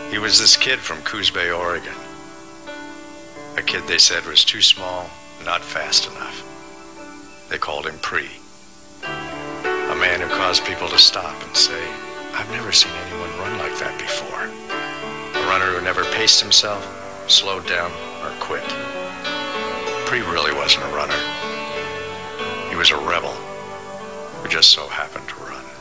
He was this kid from Coos Bay, Oregon. A kid they said was too small, not fast enough. They called him Pre. A man who caused people to stop and say, "I've never seen anyone run like that before." A runner who never paced himself, slowed down, or quit. Pre really wasn't a runner. He was a rebel who just so happened to run.